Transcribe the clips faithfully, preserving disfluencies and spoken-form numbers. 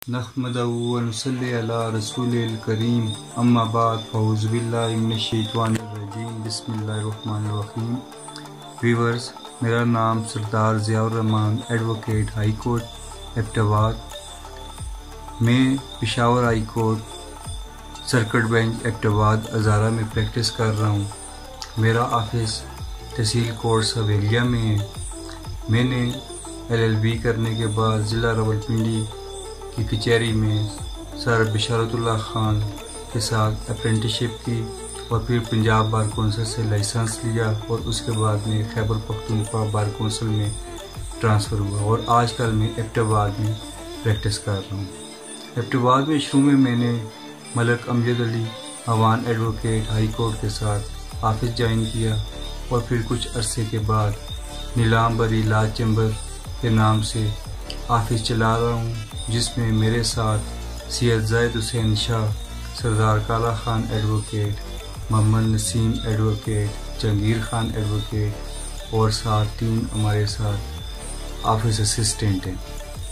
नहमदहु व नुसल्ली अला रसूलिल करीम अम्मा बाद फ़अऊज़ु बिल्लाहि मिनश शैतानिर रजीम बिस्मिल्लाहिर रहमानिर रहीम। व्यूअर्स, मेरा नाम Sardar Rahman, advocate high court Abbottabad. मैं Peshawar high court circuit bench Abbottabad Hazara में प्रैक्टिस कर रहा हूँ। मेरा ऑफिस तहसील कोर्ट सवेलिया में है। मैंने एल एल बी करने के बाद ज़िला रावलपिंडी की कचहरी में सर बिशारतुल्लाह खान के साथ अप्रेंटिसशिप की और फिर पंजाब बार कौंसिल से लाइसेंस लिया और उसके बाद में खैबर पख्तूनख्वा बार कौंसिल में ट्रांसफ़र हुआ और आजकल मैं अब्बोत्ताबाद में प्रैक्टिस कर रहा हूँ। अब्बोत्ताबाद में शुरू में मैंने Malik Amjad Ali Awan advocate high court के साथ ऑफिस ज्वाइन किया और फिर कुछ अरसे के बाद नीलाम बरी ला चैम्बर के नाम से ऑफिस चला रहा हूँ, जिसमें मेरे साथ Syed Zahid Hussain Shah, Sardar Kala Khan advocate, Mohammad Naseem advocate, Jahangir Khan advocate और साथ तीन हमारे साथ ऑफिस असिस्टेंट हैं।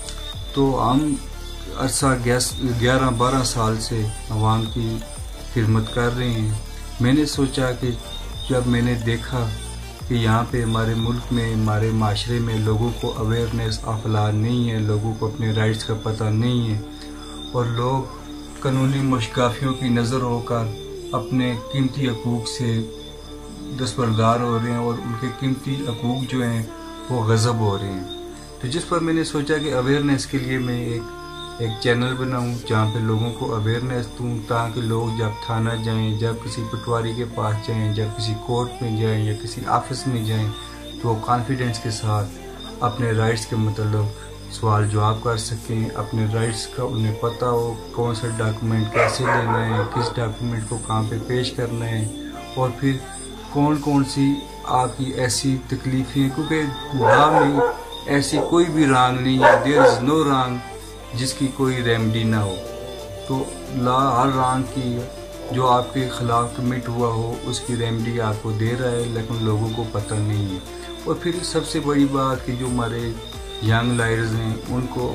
तो हम अरसा ग्यारह बारह साल से अवाम की खिदमत कर रहे हैं। मैंने सोचा कि जब मैंने देखा कि यहाँ पे हमारे मुल्क में, हमारे माशरे में लोगों को अवेयरनेस ऑफ लॉ नहीं है, लोगों को अपने राइट्स का पता नहीं है और लोग कानूनी मुश्किलातों की नज़र होकर अपने कीमती हकूक़ से दस्तबरदार हो रहे हैं और उनके कीमती हकूक़ जो हैं वो गज़ब हो रहे हैं। तो जिस पर मैंने सोचा कि अवेयरनेस के लिए मैं एक एक चैनल बनाऊं जहाँ पे लोगों को अवेयरनेस दूं, ताकि लोग जब थाना जाएं, जब किसी पटवारी के पास जाएं, जब किसी कोर्ट में जाएं या किसी ऑफिस में जाएं तो वो कॉन्फिडेंस के साथ अपने राइट्स के मतलब सवाल जवाब कर सकें। अपने राइट्स का उन्हें पता हो, कौन सा डॉक्यूमेंट कैसे लेना है, किस डॉक्यूमेंट को कहाँ पे पेश करना है और फिर कौन कौन सी आपकी ऐसी तकलीफ़ें, क्योंकि लॉ में ऐसी कोई भी रॉन्ग नहीं है, देयर इज़ नो रॉन्ग जिसकी कोई रेमेडी ना हो। तो लॉ हर रॉन्ग की जो आपके खिलाफ कमिट हुआ हो उसकी रेमेडी आपको दे रहा है, लेकिन लोगों को पता नहीं है। और फिर सबसे बड़ी बात कि जो हमारे यंग लायर्स हैं उनको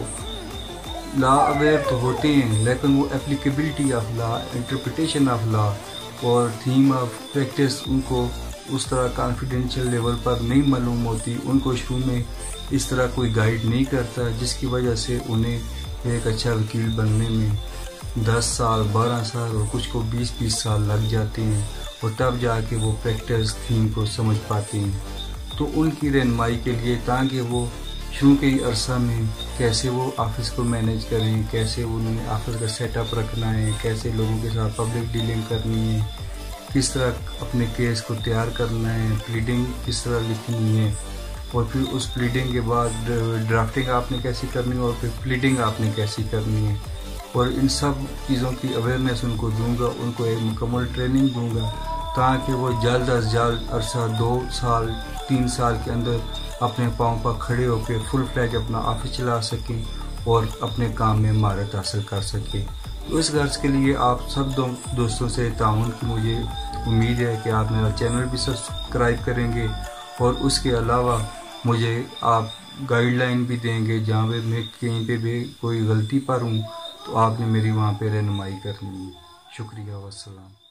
लॉ अवेयर तो होते हैं, लेकिन वो applicability of law, interpretation of law और थीम ऑफ प्रैक्टिस उनको उस तरह कॉन्फिडेंशियल लेवल पर नहीं मालूम होती। उनको शुरू में इस तरह कोई गाइड नहीं करता, जिसकी वजह से उन्हें एक अच्छा वकील बनने में दस साल, बारह साल और कुछ को बीस बीस साल लग जाते हैं और तब जाके वो प्रैक्टिस थीम को समझ पाते हैं। तो उनकी रहनुमाई के लिए, ताकि वो शुरू के ही अरसा में कैसे वो ऑफिस को मैनेज करें, कैसे उन्हें ऑफिस का सेटअप रखना है, कैसे लोगों के साथ पब्लिक डीलिंग करनी है, किस तरह अपने केस को तैयार करना है, प्लीडिंग किस तरह लिखनी है और फिर उस प्लीडिंग के बाद ड्राफ्टिंग आपने कैसी करनी है और फिर प्लीडिंग आपने कैसी करनी है। और इन सब चीज़ों की अवेयरनेस उनको दूंगा, उनको एक मुकम्मल ट्रेनिंग दूंगा, ताकि वो जल्द अज जल्द अरसा दो साल तीन साल के अंदर अपने पाँव पर खड़े होकर फुल फ्लैज अपना ऑफिस चला सकें और अपने काम में महारत हासिल कर सकें। तो इस गर्ज के लिए आप सब दो, दोस्तों से ताउन की मुझे उम्मीद है कि आप मेरा चैनल भी सब्सक्राइब करेंगे और उसके अलावा मुझे आप गाइडलाइन भी देंगे। जहाँ पे मैं कहीं पे भी कोई गलती पर हूँ तो आपने मेरी वहाँ पे रहनुमाई करनी है। शुक्रिया वस्सलाम।